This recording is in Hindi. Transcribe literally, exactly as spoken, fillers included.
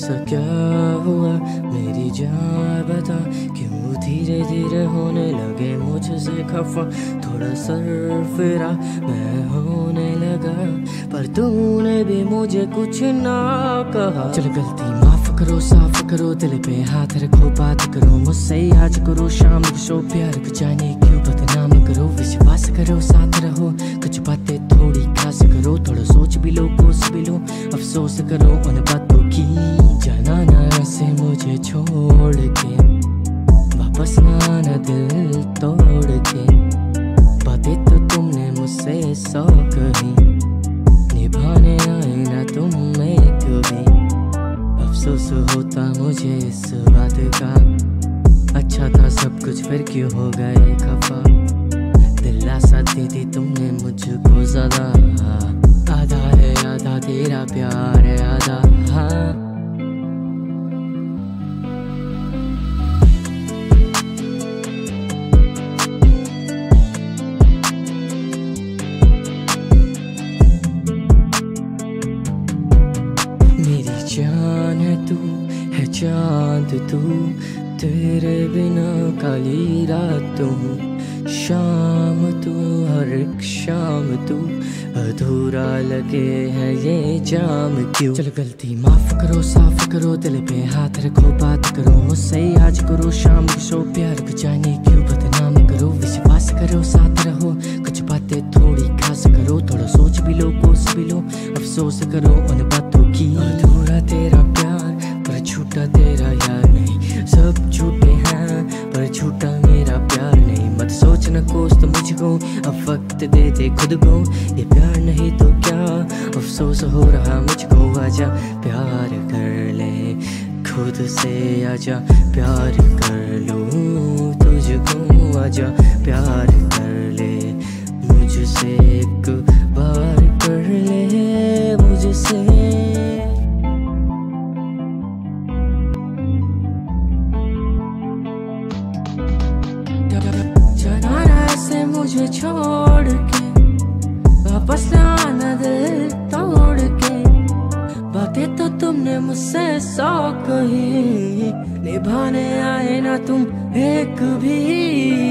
ऐसा क्या हुआ मेरी जान बता, क्यों धीरे धीरे होने लगे मुझसे खफा। थोड़ा सर फिरा मैं होने लगा, पर तूने भी मुझे कुछ ना कहा। चल गलती माफ करो, साफ करो, दिल पे हाथ रखो, बात करो मुझसे आज करो, शाम को शो प्यार को जाने क्यों बदनाम करो। विश्वास करो, साथ रहो, कुछ बातें थोड़ी खास करो, थोड़ा सोच भी लो, कोस भी लो, अफसोस करो उन बातों की। जाना ना ऐसे मुझे छोड़ के, वापस ना आना दिल तोड़ के। बातें तो तुमने मुझसे सौ कही, निभाने आए ना तुम एक भी। अफसोस होता मुझे इस बात का, अच्छा था सब कुछ फिर क्यों हो गए खफा। दिलासा दे दी तुमने मुझको ज्यादा, आधा है आधा तेरा प्यार है आधा। हाँ मेरी जान है तू, है चांद तू, तेरे बिना काली रात हूँ। शाम तू, हर एक शाम तू, अधूरा लगे है ये जाम क्यों। चल गलती माफ करो, साफ करो, दिल पे हाथ रखो, बात करो मुझसे आज करो, शाम को शो प्यार को जाने क्यों बदनाम करो। विश्वास करो, साथ रहो, कुछ बातें थोड़ी खास करो, थोड़ा सोच भी लो, कोस भी लो, अफसोस करो उन बातों की। अधूरा तेरा प्यार पर झूठा तेरा यार नहीं, सब झूठे हैं पर झूठा मेरा प्यार नहीं। मत सोचना कोस तो मुझको, अब वक्त दे दे खुद को, ये प्यार नहीं तो क्या अफसोस हो रहा मुझको। आजा प्यार कर ले खुद से, आजा प्यार कर लूं तुझको, आजा प्यार कर ले मुझसे, एक बार कर ले मुझसे। जाना ना ऐसे मुझे छोड़ के, वापस ना आना दिल तोड़ के। बातें तो तुमने मुझसे सौ कही, निभाने आए ना तुम एक भी।